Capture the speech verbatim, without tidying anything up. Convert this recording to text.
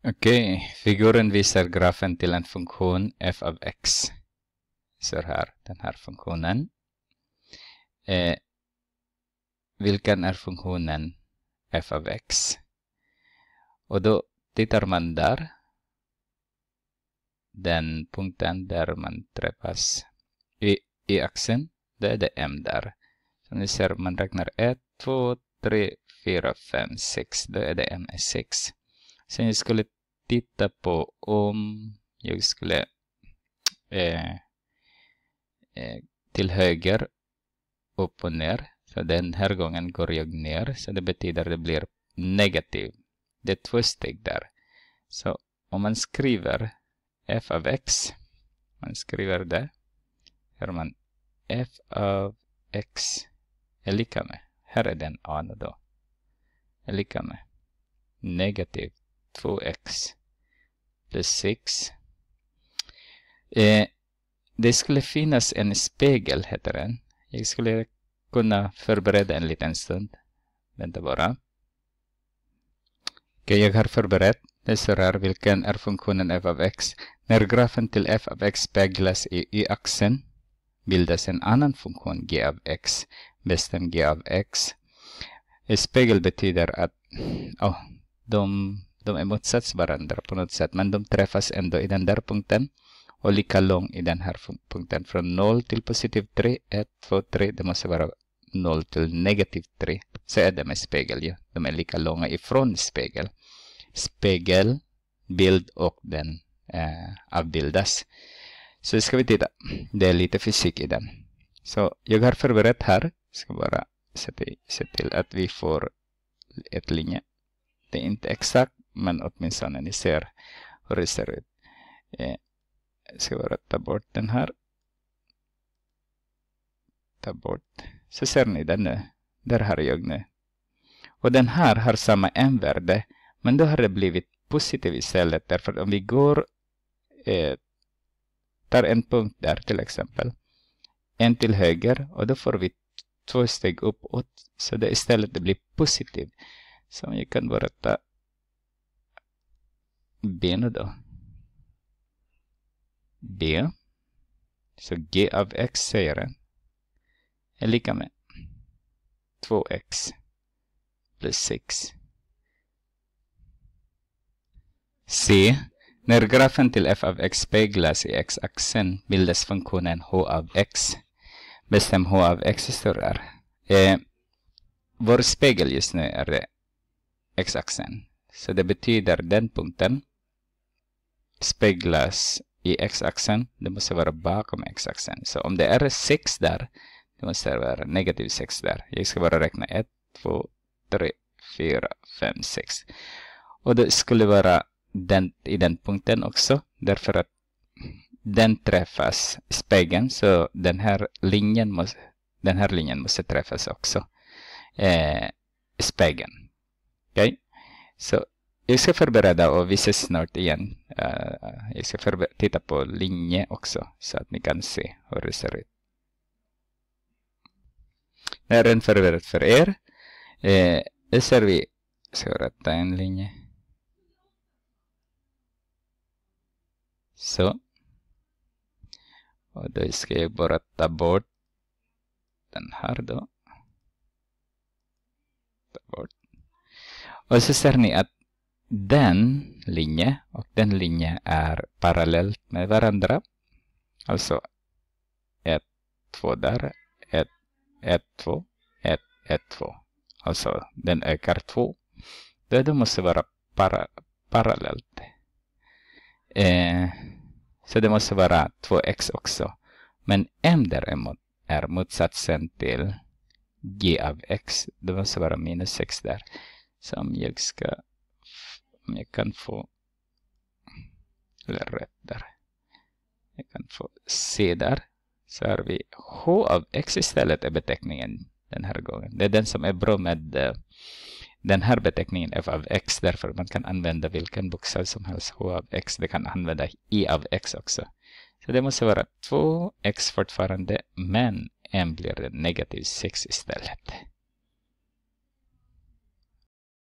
Okej, okay. Figuren visar grafen till en funktion f av x. Så här, den här funktionen. Eh, vilken är funktionen f av x? Och då tittar man där. Den punkten där man träffas i, i axeln. Det är det m där. Så ni ser, man räknar ett, två, tre, fyra, fem, sex. Då är det m är sex. Sen jag skulle titta på om jag skulle eh, eh, till höger, upp och ner. Så den här gången går jag ner. Så det betyder att det blir negativ. Det är två steg där. Så om man skriver f av x. Man skriver det. Här man f av x är lika med. Här är den a nu då. Är lika med negativ två x plus sex. Eh, det skulle finnas en spegel, heter den. Jag skulle kunna förbereda en liten stund. Vänta bara. Okej, jag har förberett. Det står här, vilken är funktionen f av x. När grafen till f av x speglas i y-axeln bildas en annan funktion g av x. Bestäm g av x. En spegel betyder att oh, de, de är motsats varandra på något sätt. Men de träffas ändå i den där punkten. Och lika lång i den här punkten. Från noll till positiv tre. ett, två, tre. Det måste vara noll till negativ tre. Så är det med spegel. Ja. De är lika långa ifrån spegel. Spegel, bild och den eh, avbildas. Så ska vi titta. Det är lite fysik i den. Så jag har förberett här. Ska bara se till, se till att vi får ett linje. Det är inte exakt, men åtminstone ni ser hur det ser ut. Eh, ska bara ta bort den här. Ta bort. Så ser ni den nu. Där har jag nu. Och den här har samma m-värde. Men då har det blivit positiv istället. Därför att om vi går. Eh, tar en punkt där till exempel. En till höger. Och då får vi två steg uppåt. Så det istället det blir positivt. Så jag kan bara ta B nu då. B. Så g av x säger den. Är lika med två x plus sex. C. När grafen till f av x speglas i x-axeln bildas funktionen h av x. Bestäm h av x står där. Eh, vår spegel just nu är det x-axeln. Så det betyder den punkten speglas i x-axeln. Det måste vara bakom x-axeln. Så om det är sex där, det måste vara negativ sex där. Jag ska bara räkna ett, två, tre, fyra, fem, sex. Och det skulle vara den, i den punkten också. Därför att den träffas spegeln. Så den här linjen måste, den här linjen måste träffas också. Eh, spegeln. Okej? Okay? Så jag ska förbereda och vi ses snart igen. Uh, jag ska förber- titta på linje också. Så att ni kan se hur det ser ut. Det är en förberedd för er. Eh, det ser vi. Ska rätta en linje. Så. Och då ska jag bara ta bort den här då. Ta bort. Och så ser ni att den linje och den linje är parallellt med varandra. Alltså ett, två där. ett, ett, två. ett, ett, två. Alltså den ökar två. Då det måste vara para, parallellt. Eh, så det måste vara två x också. Men m däremot är motsatsen till g av x. Det måste vara minus sex där. Så om jag ska, om jag kan få, eller rätt där. Jag kan få c där. Så har vi h av x istället är beteckningen den här gången. Det är den som är bra med uh, den här beteckningen f av x. Därför man kan använda vilken bokstav som helst. H av x. Det kan använda i av x också. Så det måste vara två x fortfarande. Men m blir negativ sex istället.